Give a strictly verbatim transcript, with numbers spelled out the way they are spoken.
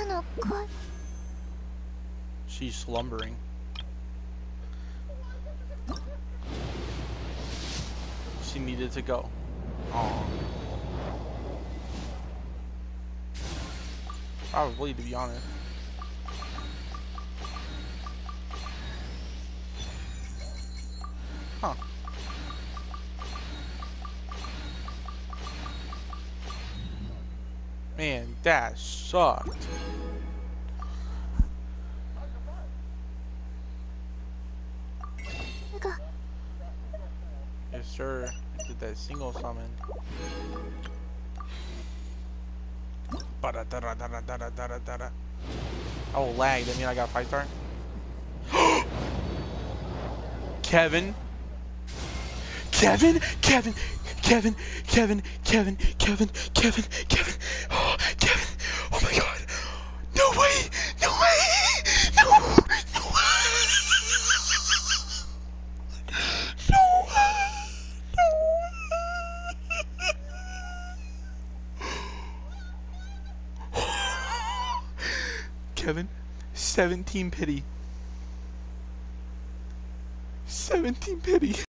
She's slumbering. She needed to go. Oh. Probably, to be honest. Huh. Man, that sucked. Yes, sir. I did that single summon. Oh, lag. That mean I got five star? Kevin? Kevin? Kevin? Kevin? Kevin? Kevin? Kevin? Kevin? Kevin? Oh, Kevin! Oh my god! No way! No way! No! No way! No way! No way! Kevin, seventeen pity. seventeen pity.